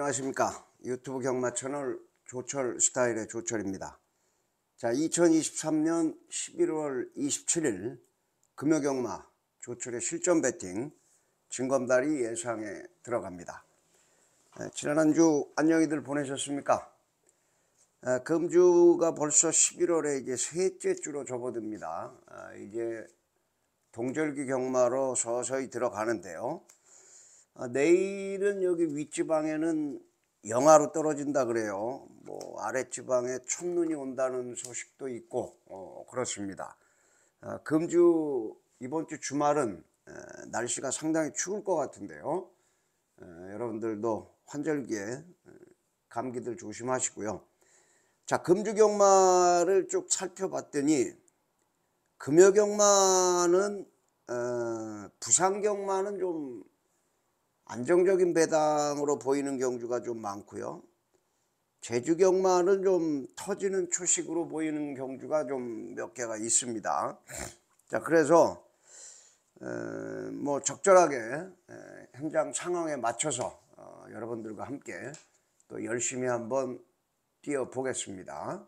안녕하십니까. 유튜브 경마 채널 조철 스타일의 조철입니다. 자, 2023년 11월 27일 금요경마 조철의 실전 배팅 진검다리 예상에 들어갑니다. 지난 한 주 안녕히들 보내셨습니까? 금주가 벌써 11월에 이제 셋째 주로 접어듭니다. 이제 동절기 경마로 서서히 들어가는데요. 내일은 여기 윗지방에는 영하로 떨어진다 그래요. 뭐 아랫지방에 첫눈이 온다는 소식도 있고 그렇습니다. 금주 이번 주 주말은 날씨가 상당히 추울 것 같은데요. 여러분들도 환절기에 감기들 조심하시고요. 자, 금주 경마를 쭉 살펴봤더니 금요 경마는 부산 경마는 좀 안정적인 배당으로 보이는 경주가 좀 많고요. 제주 경마는 좀 터지는 초식으로 보이는 경주가 좀 몇 개가 있습니다. 자, 그래서 뭐 적절하게 현장 상황에 맞춰서 여러분들과 함께 또 열심히 한번 뛰어 보겠습니다.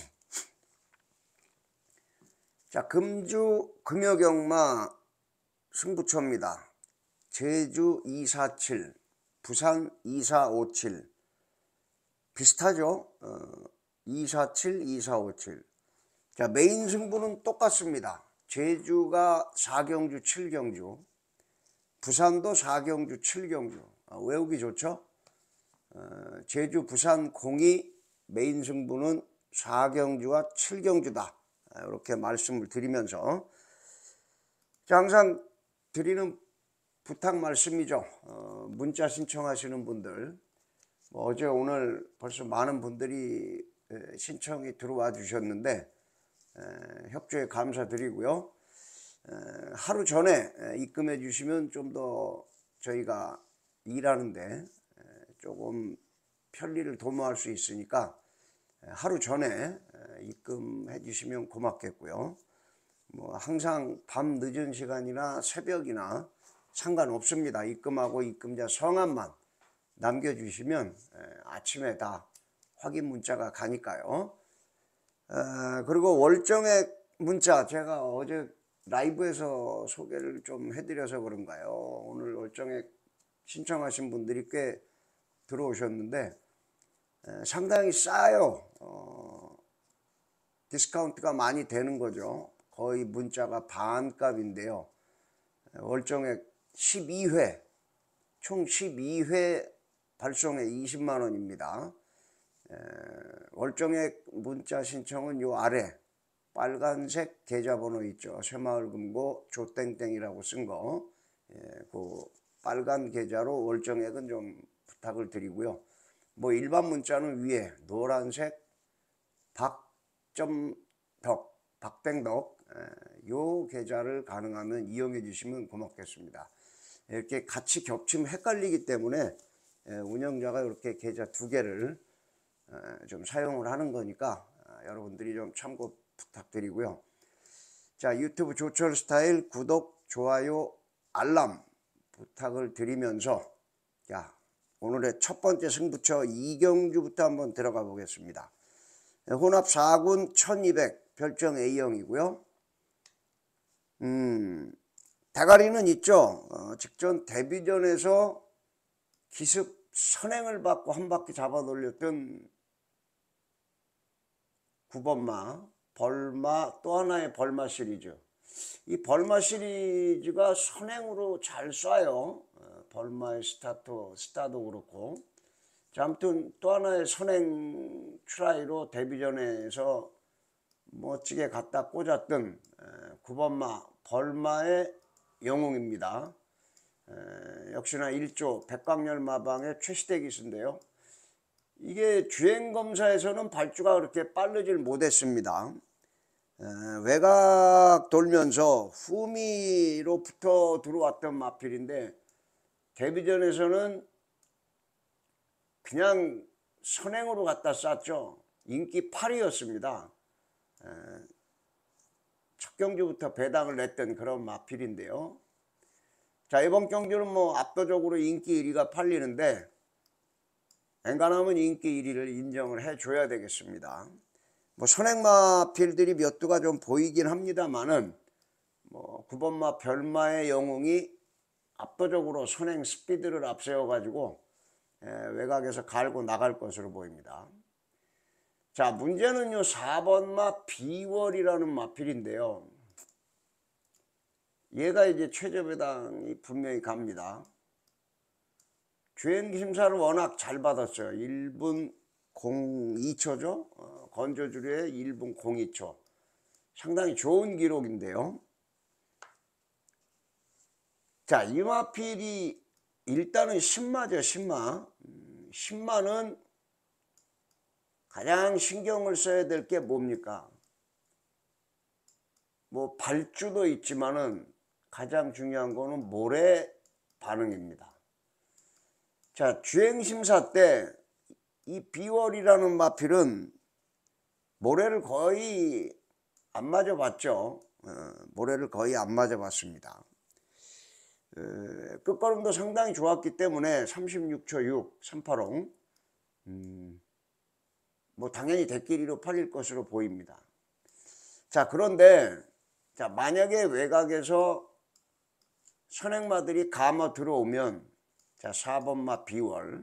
자, 금주 금요 경마 승부처입니다. 제주 247, 부산 2457 비슷하죠? 247, 2457. 자, 메인 승부는 똑같습니다. 제주가 4경주, 7경주, 부산도 4경주, 7경주. 외우기 좋죠? 제주, 부산, 공이 메인 승부는 4경주와 7경주다. 이렇게 말씀을 드리면서 자, 항상 드리는 부탁 말씀이죠. 문자 신청하시는 분들 어제 오늘 벌써 많은 분들이 신청이 들어와 주셨는데 협조에 감사드리고요. 하루 전에 입금해 주시면 좀 더 저희가 일하는데 조금 편리를 도모할 수 있으니까 하루 전에 입금해 주시면 고맙겠고요. 뭐 항상 밤 늦은 시간이나 새벽이나 상관없습니다. 입금하고 입금자 성함만 남겨주시면 아침에 다 확인 문자가 가니까요. 그리고 월정액 문자 제가 어제 라이브에서 소개를 좀 해드려서 그런가요? 오늘 월정액 신청하신 분들이 꽤 들어오셨는데 상당히 싸요. 디스카운트가 많이 되는 거죠. 거의 문자가 반값인데요. 월정액 12회, 총 12회 발송에 20만원입니다. 월정액 문자 신청은 요 아래 빨간색 계좌번호 있죠. 새마을금고 조땡땡이라고 쓴 거, 그 빨간 계좌로 월정액은 좀 부탁을 드리고요. 뭐 일반 문자는 위에 노란색 박땡덕 요 계좌를 가능하면 이용해 주시면 고맙겠습니다. 이렇게 같이 겹치면 헷갈리기 때문에 운영자가 이렇게 계좌 두 개를 좀 사용을 하는 거니까 여러분들이 좀 참고 부탁드리고요. 자, 유튜브 조철 스타일 구독, 좋아요, 알람 부탁을 드리면서 자, 오늘의 첫 번째 승부처 이경주부터 한번 들어가 보겠습니다. 혼합 4군 1200 별정 A형이고요. 대가리는 있죠. 직전 데뷔전에서 기습 선행을 받고 한 바퀴 잡아 돌렸던 9번마 벌마, 또 하나의 벌마 시리즈. 이 벌마 시리즈가 선행으로 잘 쏴요. 벌마의 스타도 그렇고. 자, 아무튼 또 하나의 선행 트라이로 데뷔전에서 멋지게 갖다 꽂았던 9번마 벌마의 영웅입니다. 역시나 1조 백광열마방의 최시대 기수인데요. 이게 주행검사에서는 발주가 그렇게 빠르질 못했습니다. 외곽 돌면서 후미로 붙어 들어왔던 마필인데 데뷔전에서는 그냥 선행으로 갖다 쐈죠. 인기 8위였습니다. 첫 경주부터 배당을 냈던 그런 마필인데요. 자, 이번 경주는 뭐 압도적으로 인기 1위가 팔리는데 엔간하면 인기 1위를 인정을 해줘야 되겠습니다. 뭐 선행마필들이 몇 두가 좀 보이긴 합니다만은 뭐 9번마 별마의 영웅이 압도적으로 선행 스피드를 앞세워 가지고 외곽에서 갈고 나갈 것으로 보입니다. 자, 문제는요 4번마 비월이라는 마필인데요. 얘가 이제 최저배당이 분명히 갑니다. 주행심사를 워낙 잘 받았어요. 1분 02초죠. 건조주류의 1분 02초. 상당히 좋은 기록인데요. 자, 이 마필이 일단은 신마죠. 신마는 가장 신경을 써야 될 게 뭡니까? 뭐 발주도 있지만은 가장 중요한 거는 모래 반응입니다. 자, 주행심사 때 이 비월이라는 마필은 모래를 거의 안 맞아봤죠. 모래를 거의 안 맞아봤습니다. 끝걸음도 상당히 좋았기 때문에 36초 6, 380 뭐 당연히 대끼리로 팔릴 것으로 보입니다. 자, 그런데 자, 만약에 외곽에서 선행마들이 감아 들어오면 자 4번마 비월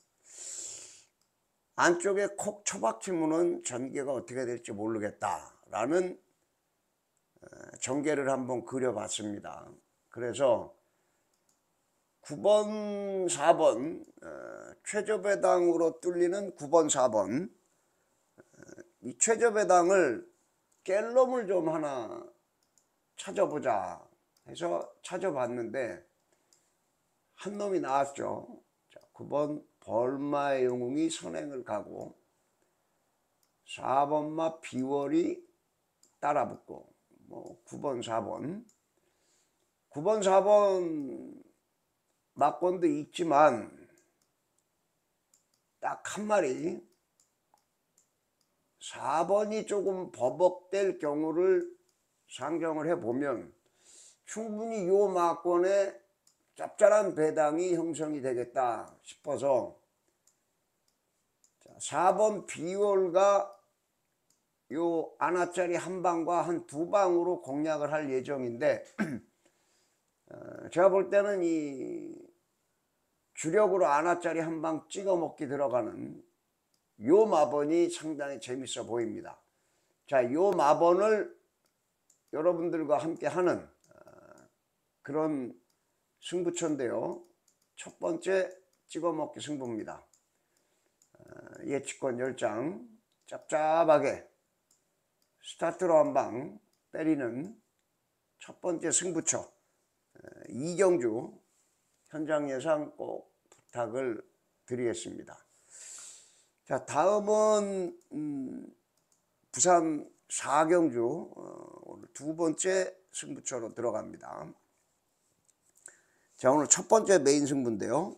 안쪽에 콕 처박히면은 전개가 어떻게 될지 모르겠다라는 전개를 한번 그려봤습니다. 그래서 9번, 4번 최저배당으로 뚫리는 9번, 4번 이 최저배당을 깰 놈을 좀 하나 찾아보자 해서 찾아봤는데 한 놈이 나왔죠. 자, 9번 벌마의 영웅이 선행을 가고 4번마 비월이 따라붙고 뭐 9번 4번 4번 막권도 있지만 딱 한 마리 4번이 조금 버벅될 경우를 상정을 해보면 충분히 이 막권에 짭짤한 배당이 형성이 되겠다 싶어서 4번 비월과 요 아나짜리 한 방과 한 두 방으로 공략을 할 예정인데 제가 볼 때는 이 주력으로 아나짜리 한 방 찍어 먹기 들어가는 요 마번이 상당히 재밌어 보입니다. 자, 요 마번을 여러분들과 함께 하는 그런 승부처인데요. 첫 번째 찍어먹기 승부입니다. 예치권 10장 짭짭하게 스타트로 한 방 때리는 첫 번째 승부처 이경주 현장 예상 꼭 부탁을 드리겠습니다. 자, 다음은 부산 4경주 오늘 두 번째 승부처로 들어갑니다. 자, 오늘 첫 번째 메인 승부인데요.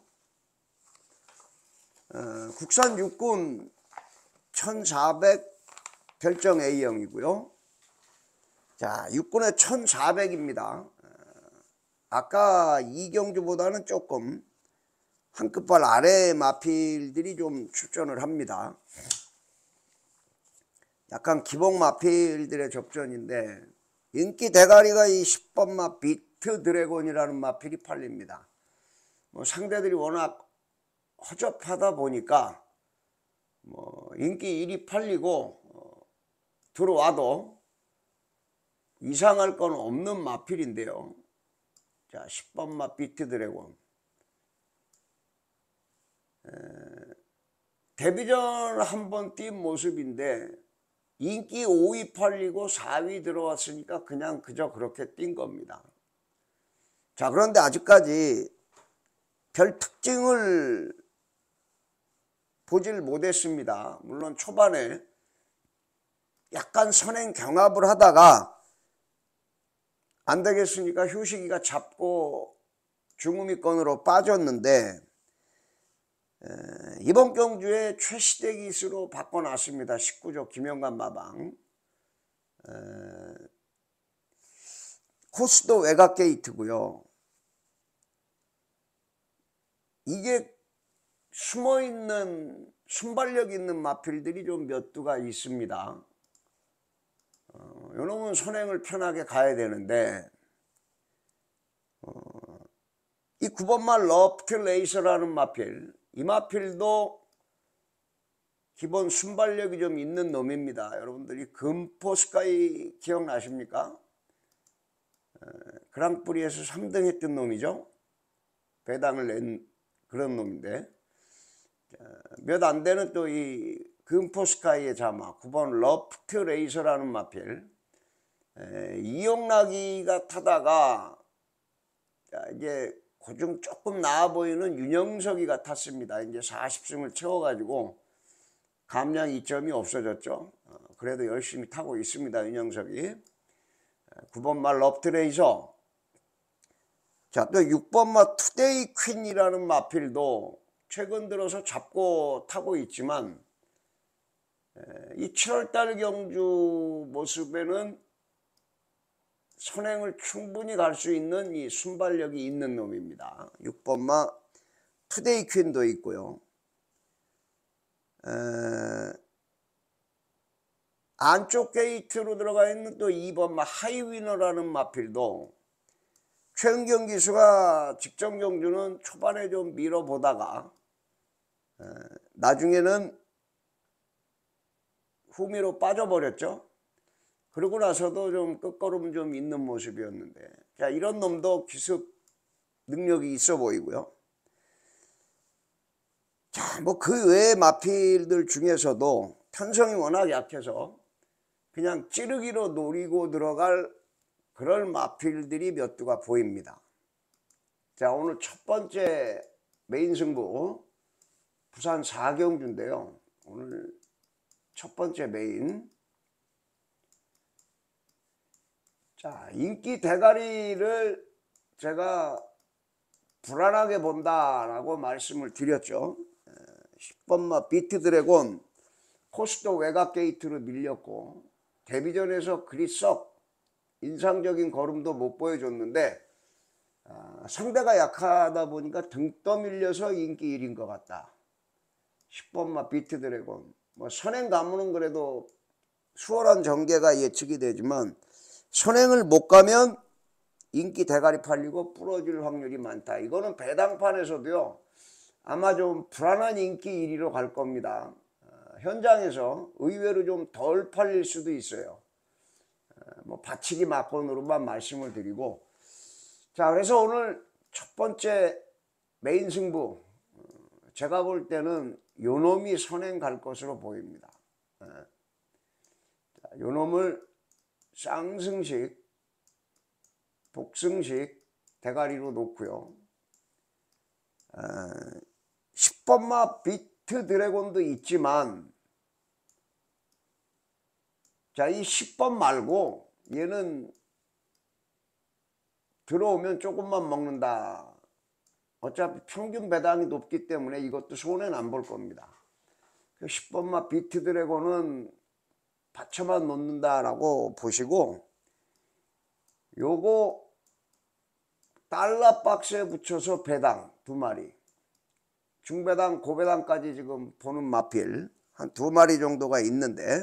국산 육군 1400 별정 A형이고요. 자, 육군의 1400입니다. 아까 이경주보다는 조금 한 끗발 아래 마필들이 좀 출전을 합니다. 약간 기복 마필들의 접전인데 인기 대가리가 이 10번마 비트 드래곤이라는 마필이 팔립니다. 뭐 상대들이 워낙 허접하다 보니까 뭐 인기 1위 팔리고 들어와도 이상할 건 없는 마필인데요. 자, 10번마 비트 드래곤 데뷔전 한번 뛴 모습인데 인기 5위 팔리고 4위 들어왔으니까 그냥 그저 그렇게 뛴 겁니다. 자, 그런데 아직까지 별 특징을 보질 못했습니다. 물론 초반에 약간 선행 경합을 하다가 안 되겠으니까 휴식이가 잡고 중후미권으로 빠졌는데 이번 경주에 최시대 기수로 바꿔놨습니다. 19조 김영관 마방. 코스도 외곽 게이트고요. 이게 숨어있는 순발력 있는 마필들이 좀 몇 두가 있습니다. 요놈은 선행을 편하게 가야 되는데 이 9번마 러프트 레이서라는 마필, 이 마필도 기본 순발력이 좀 있는 놈입니다. 여러분들이 금포 스카이 기억나십니까? 그랑프리에서 3등 했던 놈이죠. 배당을 낸 그런 놈인데 몇 안 되는 또 이 금포 스카이의 자마 9번 러프트 레이서라는 마필, 이용락이가 타다가 이제 고중 조금 나아 보이는 윤영석이가 탔습니다. 이제 40승을 채워가지고 감량 2점이 없어졌죠. 그래도 열심히 타고 있습니다. 윤영석이. 9번마 러프트 레이서. 자, 또 6번마 투데이 퀸이라는 마필도 최근 들어서 잡고 타고 있지만 이 7월달 경주 모습에는 선행을 충분히 갈 수 있는 이 순발력이 있는 놈입니다. 6번마 투데이 퀸도 있고요. 안쪽 게이트로 들어가 있는 또 2번마 하이위너라는 마필도 최은경 기수가 직전 경주는 초반에 좀 밀어보다가 나중에는 후미로 빠져버렸죠. 그러고 나서도 좀 끝걸음 좀 있는 모습이었는데, 자, 이런 놈도 기습 능력이 있어 보이고요. 자, 뭐 그 외의 마필들 중에서도 편성이 워낙 약해서 그냥 찌르기로 노리고 들어갈 그런 마필들이 몇 두가 보입니다. 자, 오늘 첫 번째 메인 승부 부산 4경주인데요. 오늘 첫 번째 메인. 자, 인기 대가리를 제가 불안하게 본다라고 말씀을 드렸죠. 10번마 비트 드래곤 코스도 외곽 게이트로 밀렸고 데뷔전에서 그리 썩 인상적인 걸음도 못 보여줬는데 상대가 약하다 보니까 등 떠밀려서 인기 1인 것 같다. 10번마 비트 드래곤 뭐 선행 가면은 그래도 수월한 전개가 예측이 되지만 선행을 못 가면 인기 대가리 팔리고 부러질 확률이 많다. 이거는 배당판에서도요 아마 좀 불안한 인기 1위로 갈 겁니다. 현장에서 의외로 좀 덜 팔릴 수도 있어요. 뭐 받치기 막건으로만 말씀을 드리고, 자, 그래서 오늘 첫 번째 메인 승부 제가 볼 때는 요놈이 선행 갈 것으로 보입니다. 자, 요놈을 쌍승식, 복승식 대가리로 놓고요. 10번마 비트 드래곤도 있지만, 자, 이 10번 말고 얘는 들어오면 조금만 먹는다. 어차피 평균 배당이 높기 때문에 이것도 손해는 안 볼 겁니다. 10번마 비트 드래곤은 받쳐만 놓는다라고 보시고, 요거 달러 박스에 붙여서 배당 2마리, 중배당 고배당까지 지금 보는 마필 한 2마리 정도가 있는데,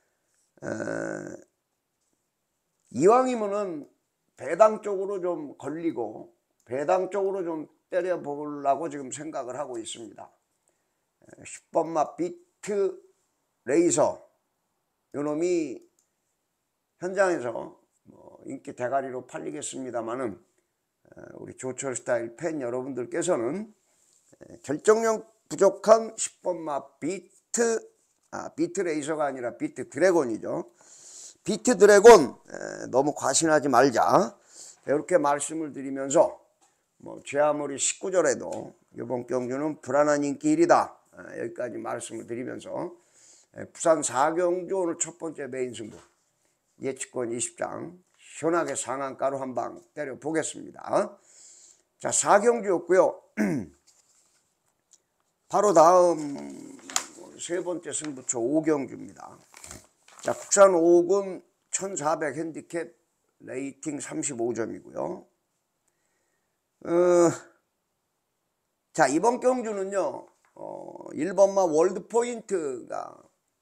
이왕이면은 배당 쪽으로 좀 걸리고 배당 쪽으로 좀 때려보려고 지금 생각을 하고 있습니다. 10번마 비트 레이서 요놈이 현장에서 뭐 인기 대가리로 팔리겠습니다만은 우리 조철 스타일 팬 여러분들께서는 결정력 부족한 10번마 비트 레이서가 아니라 비트 드래곤이죠. 비트 드래곤 너무 과신하지 말자, 이렇게 말씀을 드리면서 뭐 제 아무리 19절에도 이번 경주는 불안한 인기 1위다, 여기까지 말씀을 드리면서 부산 4경주 오늘 첫 번째 메인 승부 예측권 20장 시원하게 상한가로 한 방 때려 보겠습니다. 자, 4경주였고요. 바로 다음 세 번째 승부처 5경주입니다. 자, 국산 5군 1400 핸디캡 레이팅 35점이고요. 자, 이번 경주는요 1번마 월드포인트가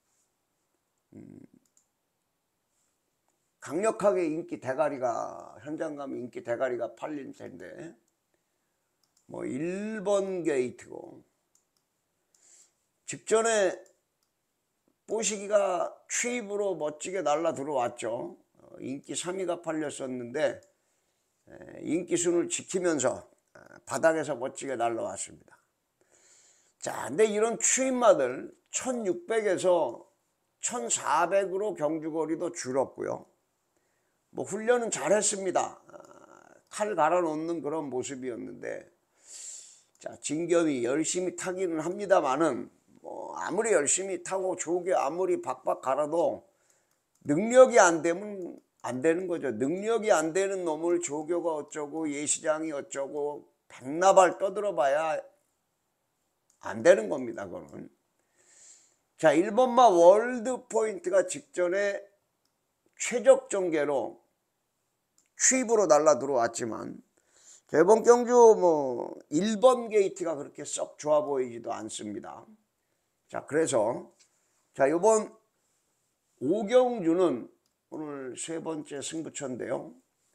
강력하게 인기 대가리가 현장 가면 인기 대가리가 팔릴 텐데 뭐 1번 게이트고 직전에 뽀시기가 추입으로 멋지게 날라 들어왔죠. 인기 3위가 팔렸었는데 인기순을 지키면서 바닥에서 멋지게 날라왔습니다. 자, 근데 이런 추입마들 1600에서 1400으로 경주거리도 줄었고요. 뭐 훈련은 잘했습니다. 칼 갈아 놓는 그런 모습이었는데, 자, 진겸이 열심히 타기는 합니다만은 뭐 아무리 열심히 타고 조개 아무리 박박 갈아도 능력이 안 되면 안 되는 거죠. 능력이 안 되는 놈을 조교가 어쩌고 예시장이 어쩌고 백나발 떠들어봐야 안 되는 겁니다. 그거는. 자, 1번마 월드 포인트가 직전에 최적 전개로 추입으로 날라 들어왔지만 이번 경주 뭐 1번 게이트가 그렇게 썩 좋아 보이지도 않습니다. 자, 그래서 자, 이번 오경주는 오늘 세 번째 승부처인데요.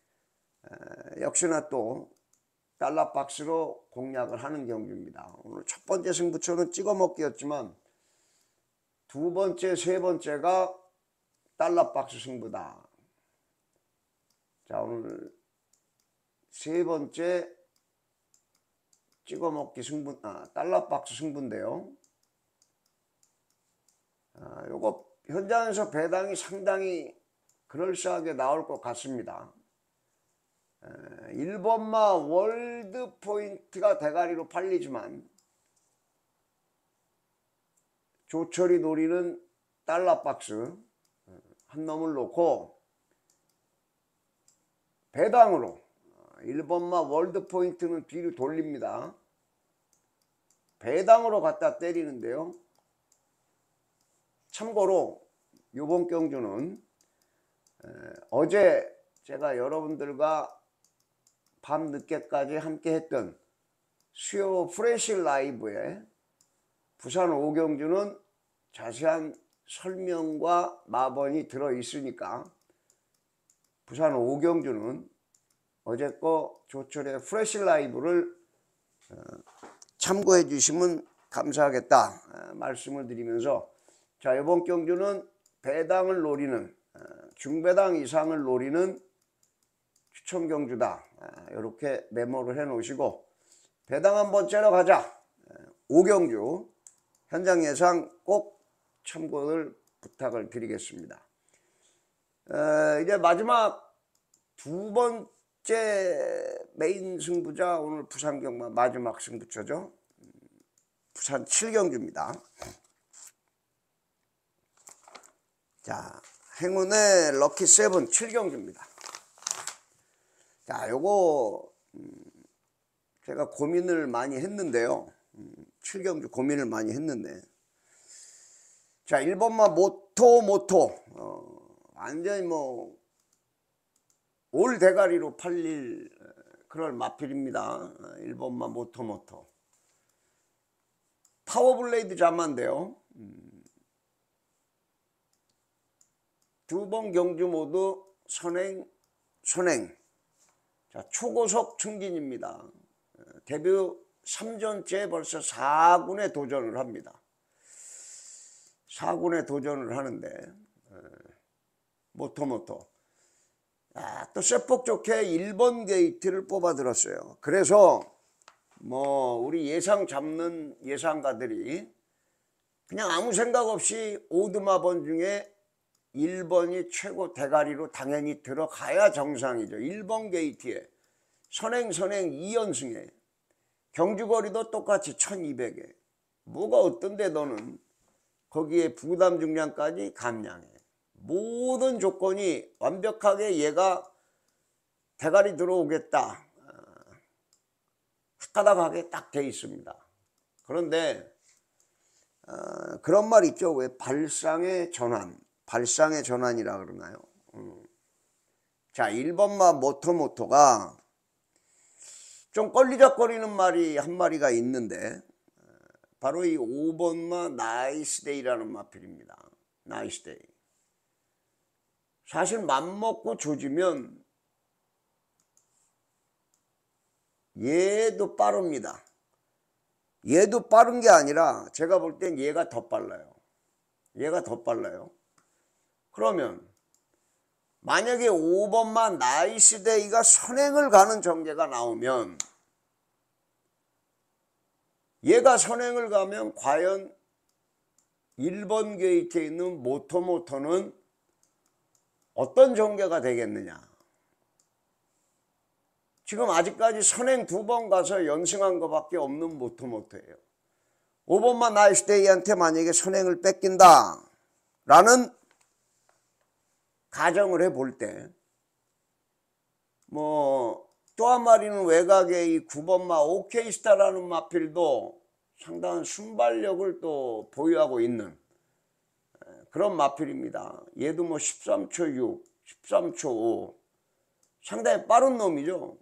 역시나 또 달러박스로 공략을 하는 경주입니다. 오늘 첫 번째 승부처는 찍어먹기였지만 두 번째, 세 번째가 달러박스 승부다. 자, 오늘 세 번째 찍어먹기 승부, 달러박스 승부인데요. 요거 현장에서 배당이 상당히 그럴싸하게 나올 것 같습니다. 1번마 월드 포인트가 대가리로 팔리지만 조철이 노리는 달러박스 한 놈을 놓고 배당으로 1번마 월드 포인트는 뒤로 돌립니다. 배당으로 갖다 때리는데요. 참고로 이번 경주는 어제 제가 여러분들과 밤 늦게까지 함께 했던 수요 프레시 라이브에 부산 오경주는 자세한 설명과 마번이 들어있으니까 부산 오경주는 어제 거 조철의 프레시 라이브를 참고해 주시면 감사하겠다 말씀을 드리면서, 자, 이번 경주는 배당을 노리는 중배당 이상을 노리는 추천 경주다. 이렇게 메모를 해 놓으시고 배당 한번 째러 가자. 오경주 현장 예상 꼭 참고를 부탁을 드리겠습니다. 이제 마지막 두 번째 메인 승부자, 오늘 부산 경마 마지막 승부처죠. 부산 7경주입니다. 자, 행운의 럭키 세븐 7경주입니다. 자, 요거 제가 고민을 많이 했는데요. 7경주 고민을 많이 했는데, 자, 1번마 모토 완전히 뭐 올 대가리로 팔릴 그럴 마필입니다. 1번마 모토 파워블레이드 자만데요. 두 번 경주 모두 선행. 자, 초고속 승진입니다. 데뷔 3전째 벌써 4군에 도전을 합니다. 4군에 도전을 하는데 모토 또 쇠폭 좋게 1번 게이트를 뽑아 들었어요. 그래서 뭐 우리 예상 잡는 예상가들이 그냥 아무 생각 없이 오드마번 중에 1번이 최고 대가리로 당연히 들어가야 정상이죠. 1번 게이트에 선행 2연승에 경주거리도 똑같이 1200에 뭐가 어떤데 너는 거기에 부담 중량까지 감량해. 모든 조건이 완벽하게 얘가 대가리 들어오겠다 탁가닥하게 딱 돼 있습니다. 그런데 그런 말 있죠. 왜 발상의 전환이라 그러나요? 자, 1번마 모토가 좀 걸리적거리는 말이 한 마리가 있는데, 바로 이 5번마 나이스데이라는 마필입니다. 나이스데이. 사실 맘먹고 조지면 얘도 빠릅니다. 얘도 빠른 게 아니라 제가 볼 땐 얘가 더 빨라요. 얘가 더 빨라요. 그러면 만약에 5번만 나이스데이가 선행을 가는 전개가 나오면 얘가 선행을 가면 과연 1번 게이트에 있는 모토는 어떤 전개가 되겠느냐. 지금 아직까지 선행 2번 가서 연승한 것밖에 없는 모토예요. 5번만 나이스데이한테 만약에 선행을 뺏긴다 라는 가정을 해볼 때 뭐 또 한 마리는 외곽의 이 9번마 오케이스타라는 마필도 상당한 순발력을 또 보유하고 있는 그런 마필입니다. 얘도 뭐 13초 6, 13초 5 상당히 빠른 놈이죠.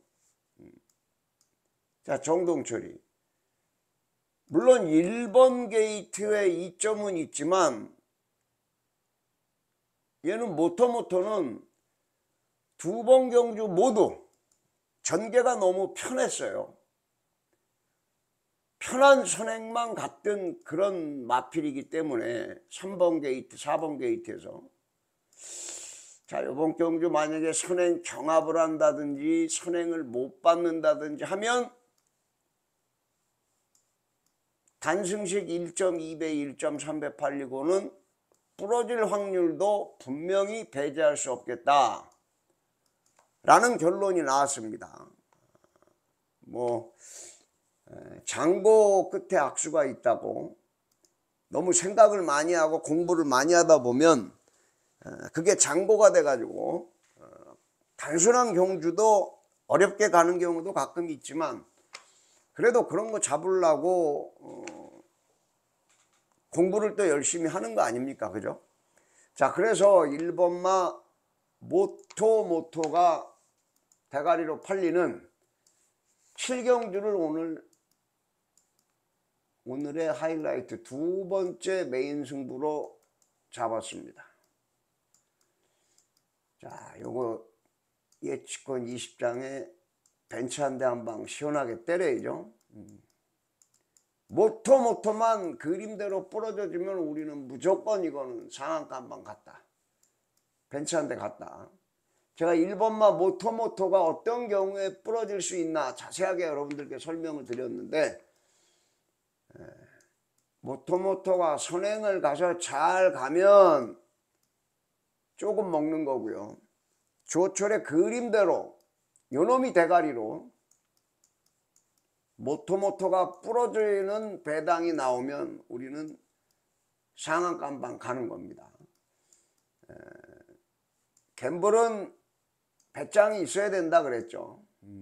자, 정동철이 물론 1번 게이트의 이점은 있지만 얘는 모토는 2번 경주 모두 전개가 너무 편했어요. 편한 선행만 갔던 그런 마필이기 때문에 3번 게이트, 4번 게이트에서 자, 이번 경주 만약에 선행 경합을 한다든지 선행을 못 받는다든지 하면 단승식 1.2배, 1.3배 팔리고는 부러질 확률도 분명히 배제할 수 없겠다 라는 결론이 나왔습니다. 뭐 장고 끝에 악수가 있다고 너무 생각을 많이 하고 공부를 많이 하다 보면 그게 장고가 돼 가지고 단순한 경주도 어렵게 가는 경우도 가끔 있지만 그래도 그런 거 잡으려고 공부를 또 열심히 하는 거 아닙니까? 그죠? 자, 그래서 1번마 모토가 대가리로 팔리는 7경주를 오늘의 하이라이트 2번째 메인 승부로 잡았습니다. 자, 요거 예측권 20장에 벤치 한 대 한 방 시원하게 때려야죠. 모토만 그림대로 부러져주면 우리는 무조건 이거는 상한가 한 방 갔다. 벤치 한 대 갔다. 제가 1번마 모토가 어떤 경우에 부러질 수 있나 자세하게 여러분들께 설명을 드렸는데 모토가 선행을 가서 잘 가면 조금 먹는 거고요. 조철의 그림대로 요놈이 대가리로 모토가 부러지는 배당이 나오면 우리는 상한가 한 방 가는 겁니다. 갬블은 배짱이 있어야 된다 그랬죠.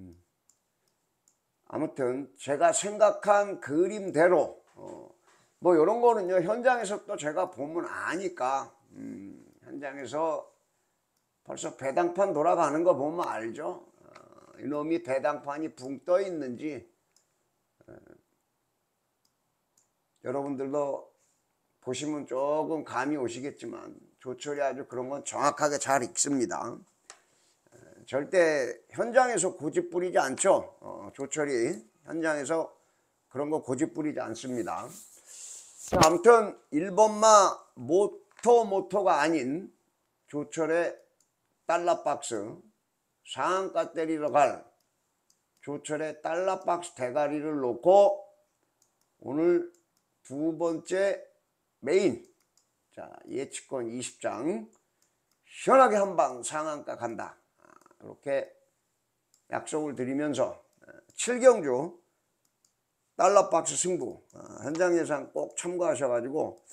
아무튼 제가 생각한 그림대로 뭐 이런 거는요 현장에서 또 제가 보면 아니까 현장에서 벌써 배당판 돌아가는 거 보면 알죠. 이놈이 배당판이 붕 떠 있는지 여러분들도 보시면 조금 감이 오시겠지만 조철이 아주 그런 건 정확하게 잘 읽습니다. 절대 현장에서 고집 부리지 않죠. 조철이 현장에서 그런 거 고집 부리지 않습니다. 아무튼 1번마 모토가 아닌 조철의 달러박스 상한가 때리러 갈 조철의 달러박스 대가리를 놓고 오늘 2번째 메인 자 예측권 20장 시원하게 한 방 상한가 간다. 이렇게 약속을 드리면서 7경주 달러박스 승부 현장 예상 꼭 참고하셔가지고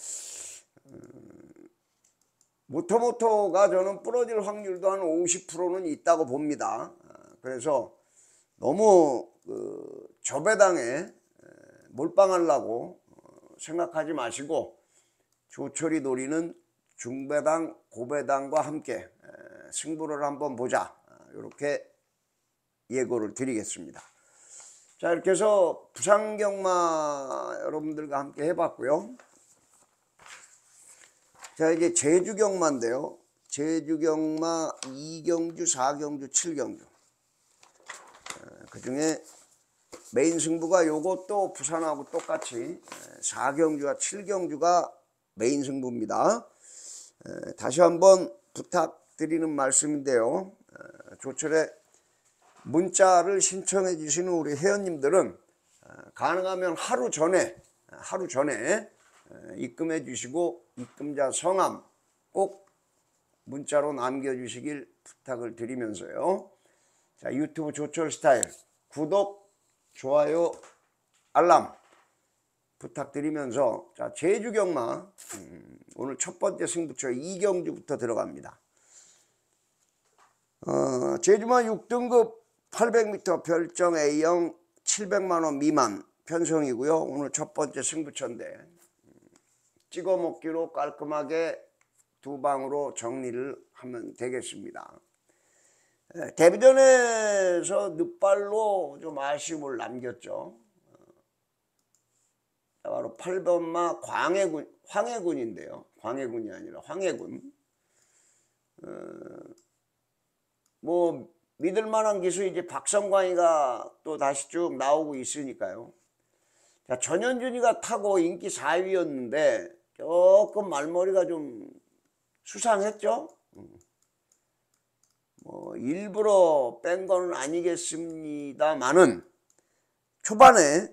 모토가 저는 부러질 확률도 한 50%는 있다고 봅니다. 그래서 너무 저 배당에 몰빵하려고 생각하지 마시고 조철이 노리는 중배당, 고배당과 함께 승부를 한번 보자. 이렇게 예고를 드리겠습니다. 자, 이렇게 해서 부산경마 여러분들과 함께 해봤고요. 자, 이제 제주경마인데요. 제주경마 2경주, 4경주, 7경주. 그 중에 메인 승부가 요것도 부산하고 똑같이 4경주와 7경주가 메인 승부입니다. 다시 한번 부탁드리는 말씀인데요. 조철에 문자를 신청해 주시는 우리 회원님들은 가능하면 하루 전에 입금해 주시고 입금자 성함 꼭 문자로 남겨주시길 부탁을 드리면서요. 자, 유튜브 조철 스타일 구독, 좋아요, 알람 부탁드리면서, 자, 제주경마 오늘 첫 번째 승부처 2경주부터 들어갑니다. 제주마 6등급 800m 별정 A형 700만원 미만 편성이고요. 오늘 첫 번째 승부처인데 찍어 먹기로 깔끔하게 두 방으로 정리를 하면 되겠습니다. 데뷔전에서 늑발로 좀 아쉬움을 남겼죠. 바로 8번마 황해군인데요. 광해군이 아니라 황해군. 뭐 믿을만한 기수 이제 박성광이가 또 다시 쭉 나오고 있으니까요. 자, 전현준이가 타고 인기 4위였는데 조금 말머리가 좀 수상했죠. 뭐 일부러 뺀 거는 아니겠습니다만은 초반에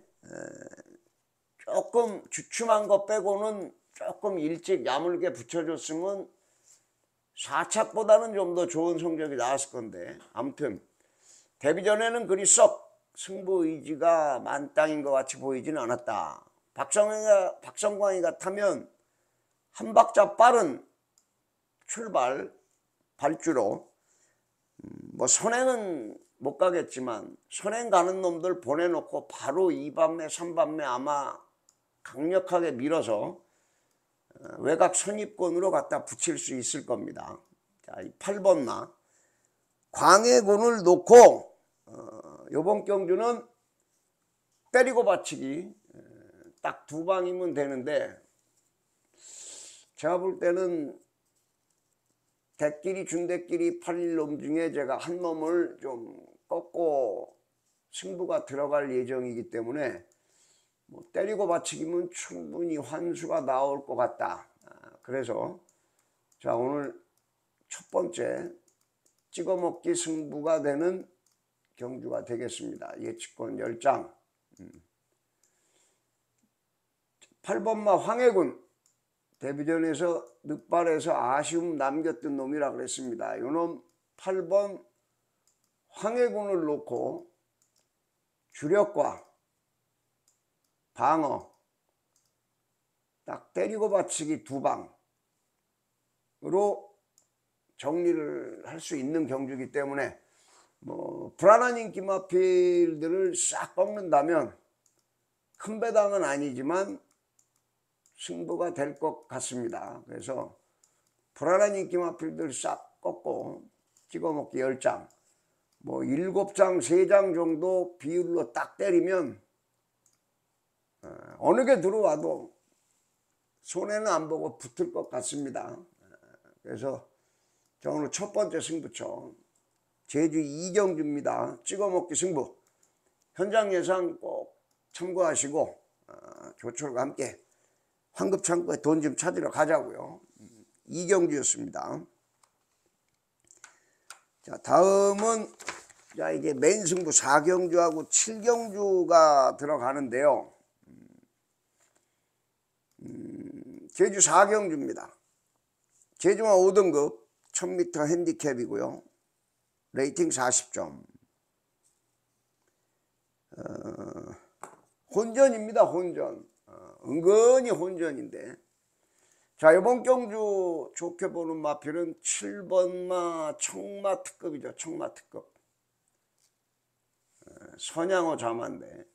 조금 주춤한 거 빼고는 조금 일찍 야물게 붙여줬으면 4착보다는 좀 더 좋은 성적이 나왔을 건데, 아무튼 데뷔전에는 그리 썩 승부 의지가 만땅인 것 같이 보이지는 않았다. 박성광이가 타면 한 박자 빠른 출발 발주로 뭐 선행은 못 가겠지만 선행 가는 놈들 보내놓고 바로 2반매 3반매 아마 강력하게 밀어서 외곽 선입권으로 갖다 붙일 수 있을 겁니다. 자, 이 8번마 광해군을 놓고 요번 경주는 때리고 받치기 딱 두 방이면 되는데, 제가 볼 때는 대끼리 준대끼리 8놈 중에 제가 한 놈을 좀 꺾고 승부가 들어갈 예정이기 때문에 뭐 때리고 받치기면 충분히 환수가 나올 것 같다. 그래서 자, 오늘 첫 번째 찍어먹기 승부가 되는 경주가 되겠습니다. 예측권 10장. 8번마 황해군 데뷔전에서 늑발에서 아쉬움 남겼던 놈이라 그랬습니다. 요놈 8번 황해군을 놓고 주력과 방어 딱 때리고 받치기 두 방으로 정리를 할 수 있는 경주이기 때문에 뭐 불안한 인기 마필들을 싹 꺾는다면 큰 배당은 아니지만 승부가 될 것 같습니다. 그래서 불안한 인기 마필들 싹 꺾고 찍어먹기 10장, 뭐 7장 3장 정도 비율로 딱 때리면 어느 게 들어와도 손해는 안 보고 붙을 것 같습니다. 그래서 자, 오늘 첫 번째 승부처 제주 2경주입니다. 찍어먹기 승부 현장 예상 꼭 참고하시고 조철과 함께 황급창고에 돈 좀 찾으러 가자고요. 2경주였습니다. 자, 다음은 자, 이제 메인 승부 4경주하고 7경주가 들어가는데요. 제주 4경주입니다. 제주마 5등급 1000m 핸디캡이고요. 레이팅 40점. 혼전입니다. 혼전. 은근히 혼전인데, 자, 이번 경주 좋게 보는 마필은 7번마 청마 특급이죠. 청마 특급. 선양호 자마인데,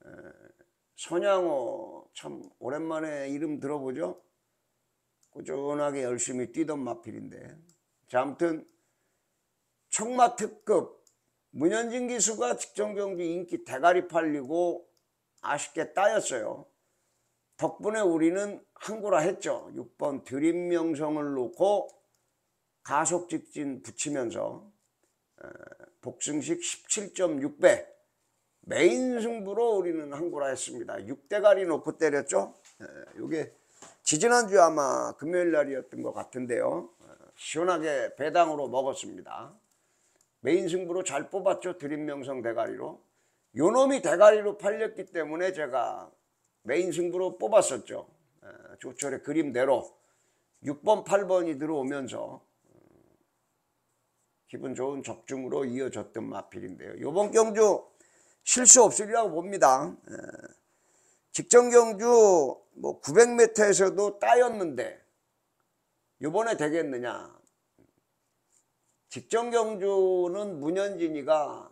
선양호 참 오랜만에 이름 들어보죠. 꾸준하게 열심히 뛰던 마필인데, 자, 아무튼 청마 특급 문현진 기수가 직전경주 인기 대가리 팔리고 아쉽게 따였어요. 덕분에 우리는 항구라 했죠. 6번 드림명성을 놓고 가속 직진 붙이면서 복승식 17.6배 메인 승부로 우리는 항구라 했습니다. 6대가리 놓고 때렸죠. 이게 지지난주에 아마 금요일 날이었던 것 같은데요. 시원하게 배당으로 먹었습니다. 메인 승부로 잘 뽑았죠. 드림명성 대가리로. 요놈이 대가리로 팔렸기 때문에 제가 메인 승부로 뽑았었죠. 조철의 그림대로 6번 8번이 들어오면서 기분 좋은 적중으로 이어졌던 마필인데요. 이번 경주 실수 없으리라고 봅니다. 직전 경주 뭐 900m에서도 따였는데 이번에 되겠느냐. 직전 경주는 문현진이가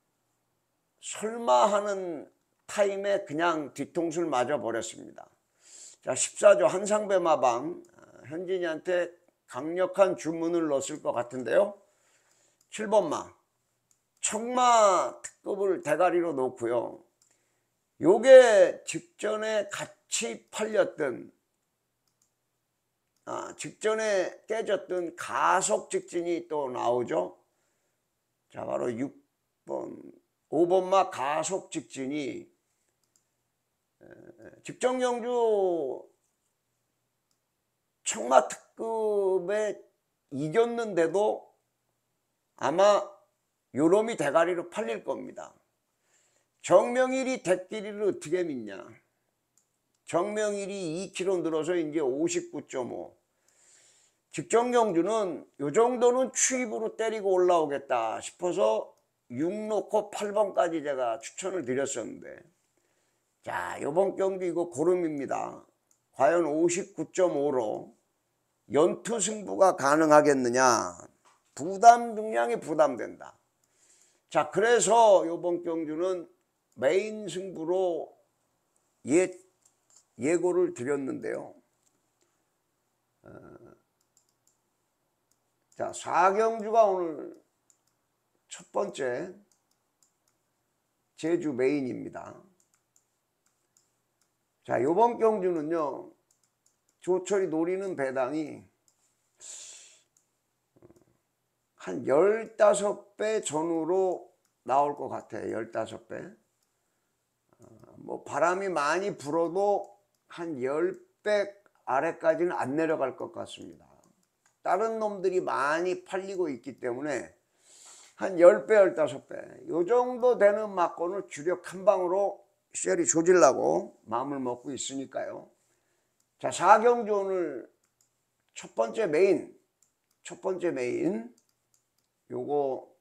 설마 하는 타임에 그냥 뒤통수를 맞아 버렸습니다. 자, 14조 한상배마방 현진이한테 강력한 주문을 넣었을 것 같은데요. 7번마 청마 특급을 대가리로 놓고요. 요게 직전에 같이 팔렸던 직전에 깨졌던 가속 직진이 또 나오죠. 자, 바로 5번마 가속 직진이 직전 경주 청마 특급에 이겼는데도 아마 요놈이 대가리로 팔릴 겁니다. 정명일이 대끼리를 어떻게 믿냐. 정명일이 2kg 늘어서 이제 59.5. 직전 경주는 요 정도는 추입으로 때리고 올라오겠다 싶어서 6 놓고 8번까지 제가 추천을 드렸었는데, 자, 이번 경주 이거 고름입니다. 과연 59.5로 연투 승부가 가능하겠느냐. 부담 중량이 부담된다. 자, 그래서 이번 경주는 메인 승부로 예고를 드렸는데요. 자, 4경주가 오늘 첫 번째 제주 메인입니다. 자, 이번 경주는요, 조철이 노리는 배당이 한 15배 전후로 나올 것 같아요. 15배. 뭐 바람이 많이 불어도 한 10배 아래까지는 안 내려갈 것 같습니다. 다른 놈들이 많이 팔리고 있기 때문에 한 10배, 15배 요 정도 되는 막고는 주력 한 방으로 쉘이 조질라고 마음을 먹고 있으니까요. 자, 4경주 오늘 첫 번째 메인 요거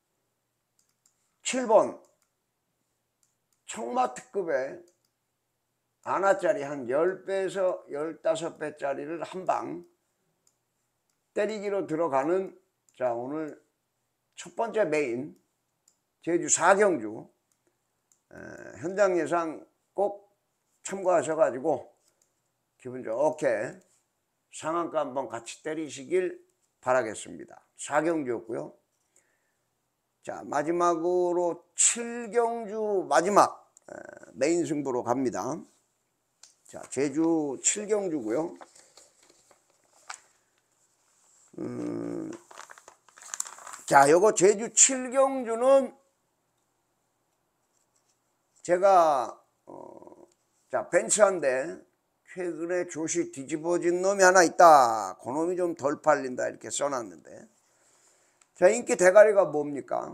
7번 청마 특급에 아나짜리 한 10배에서 15배짜리를 한 방 때리기로 들어가는, 자, 오늘 첫 번째 메인 제주 4경주 현장 예상 꼭 참고하셔가지고 기분 좋게 상한가 한번 같이 때리시길 바라겠습니다. 4경주였고요. 자, 마지막으로 7경주 마지막 메인 승부로 갑니다. 자, 제주 7경주고요. 자, 요거 제주 7경주는 제가 자, 벤츠한데 최근에 조시 뒤집어진 놈이 하나 있다. 그 놈이 좀 덜 팔린다 이렇게 써놨는데, 자, 인기 대가리가 뭡니까?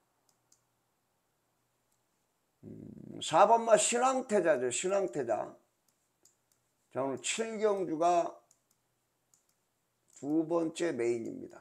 4번마 신앙태자죠. 신앙태자. 자, 오늘 7경주가 두 번째 메인입니다.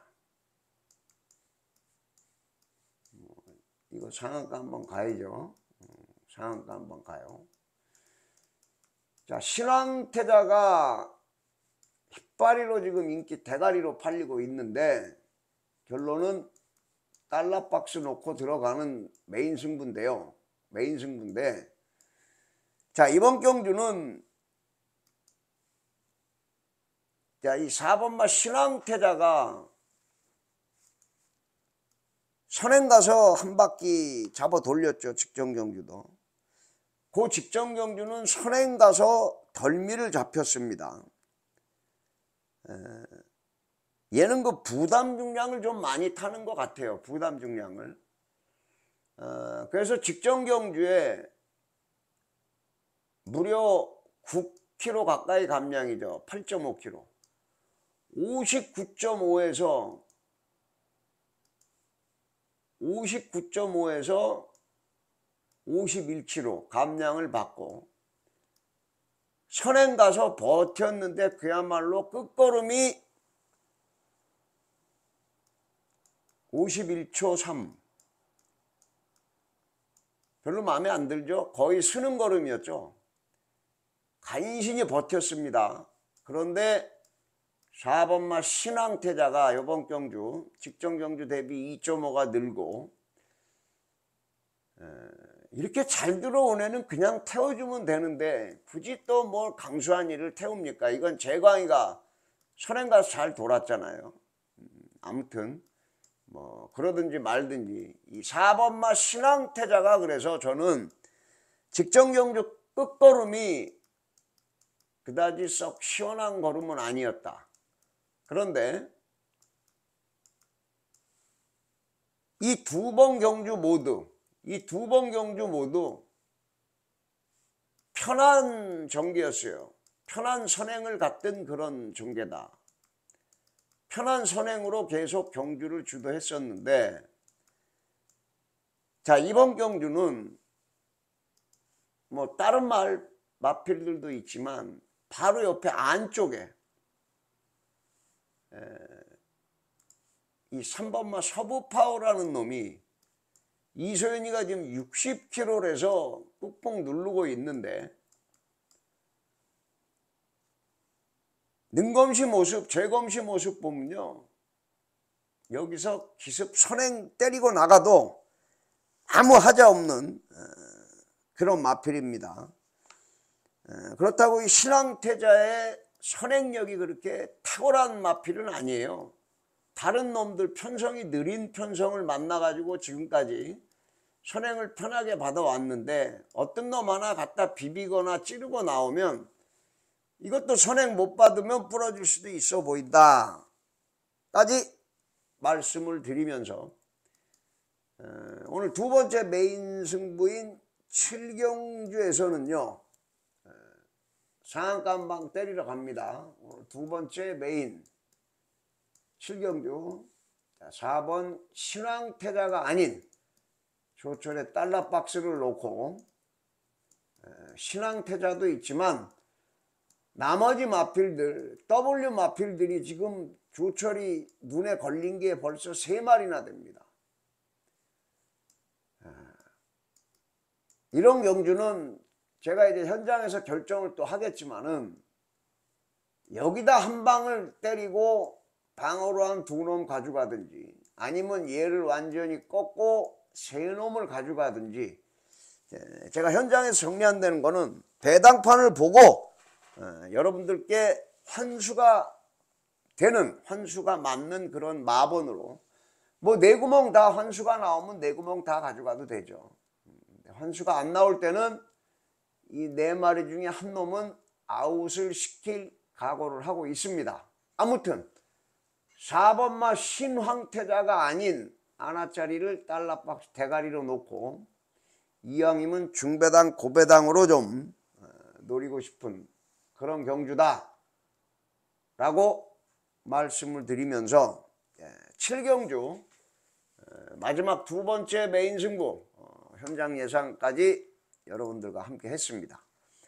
이거 상한가 한번 가야죠. 상한가 한번 가요. 자, 신앙태자가 깃발이로 지금 인기 대가리로 팔리고 있는데, 결론은 달러박스 놓고 들어가는 메인 승부인데요. 메인 승부인데, 자, 이번 경주는 자, 이 4번마 신앙태자가 선행 가서 한 바퀴 잡아 돌렸죠. 직전 경주도. 그 직전 경주는 선행 가서 덜미를 잡혔습니다. 얘는 그 부담 중량을 좀 많이 타는 것 같아요. 부담 중량을. 그래서 직전 경주에 무려 9kg 가까이 감량이죠. 8.5kg. 59.5에서 51kg 감량을 받고 선행 가서 버텼는데 그야말로 끝걸음이 51초 3. 별로 마음에 안 들죠? 거의 쓰는 걸음이었죠. 간신히 버텼습니다. 그런데 4번마 신앙태자가 이번 경주 직전 경주 대비 2.5가 늘고 이렇게 잘 들어온 애는 그냥 태워주면 되는데 굳이 또 뭘 강수한 일을 태웁니까? 이건 재광이가 선행 가서 잘 돌았잖아요. 아무튼 뭐 그러든지 말든지 이 4번마 신앙태자가 그래서 저는 직전 경주 끝걸음이 그다지 썩 시원한 걸음은 아니었다. 그런데 이 두 번 경주 모두 편한 전개였어요. 편한 선행을 갔던 그런 전개다. 편한 선행으로 계속 경주를 주도했었는데, 자, 이번 경주는 뭐 다른 마필들도 있지만 바로 옆에 안쪽에 이 3번마 서부파워라는 놈이 이소연이가 지금 60kg에서 꾹꾹 누르고 있는데 능검시 모습, 재검시 모습 보면요. 여기서 기습 선행 때리고 나가도 아무 하자 없는 그런 마필입니다. 그렇다고 이 신앙태자의 선행력이 그렇게 탁월한 마필은 아니에요. 다른 놈들 편성이 느린 편성을 만나가지고 지금까지 선행을 편하게 받아왔는데 어떤 놈 하나 갖다 비비거나 찌르고 나오면 이것도 선행 못 받으면 부러질 수도 있어 보인다 까지 말씀을 드리면서 오늘 두 번째 메인 승부인 7경주에서는요 상한가방 때리러 갑니다. 오늘 두 번째 메인 7경주 4번 신앙태자가 아닌 조철에 달러박스를 놓고 신앙태자도 있지만 나머지 마필들 W 마필들이 지금 조철이 눈에 걸린 게 벌써 3마리나 됩니다. 이런 경주는 제가 이제 현장에서 결정을 또 하겠지만은 여기다 한 방을 때리고 방어로 한 2놈 가져가든지 아니면 얘를 완전히 꺾고 3놈을 가져가든지 제가 현장에서 정리한다는 거는 배당판을 보고 여러분들께 환수가 맞는 그런 마번으로 뭐 4구멍 다 환수가 나오면 4구멍 다 가져가도 되죠. 환수가 안 나올 때는 이 4마리 중에 한 놈은 아웃을 시킬 각오를 하고 있습니다. 아무튼 4번마 신황태자가 아닌 하나짜리를 달러박스 대가리로 놓고 이왕이면 중배당 고배당으로 좀 노리고 싶은 그런 경주다 라고 말씀을 드리면서 7경주 마지막 두 번째 메인 승부 현장 예상까지 여러분들과 함께 했습니다.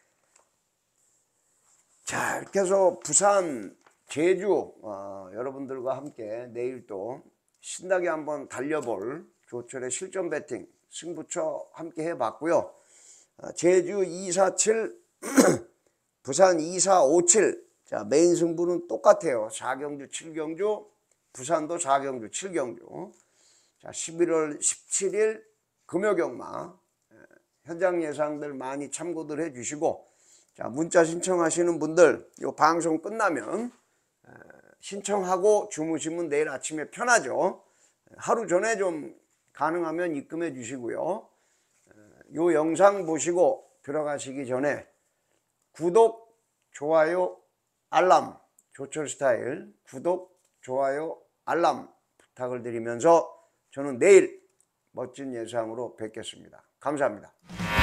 자, 이렇게 해서 부산, 제주 여러분들과 함께 내일 또 신나게 한번 달려볼 조철의 실전 배팅 승부처 함께 해봤고요. 제주 247 부산 2457 자, 메인 승부는 똑같아요. 4경주 7경주 부산도 4경주 7경주 자, 11월 17일 금요경마 현장 예상들 많이 참고들 해주시고 자, 문자 신청하시는 분들 이 방송 끝나면 신청하고 주무시면 내일 아침에 편하죠. 하루 전에 좀 가능하면 입금해 주시고요. 요 영상 보시고 들어가시기 전에 구독, 좋아요, 알람, 조철스타일 구독, 좋아요, 알람 부탁을 드리면서 저는 내일 멋진 예상으로 뵙겠습니다. 감사합니다.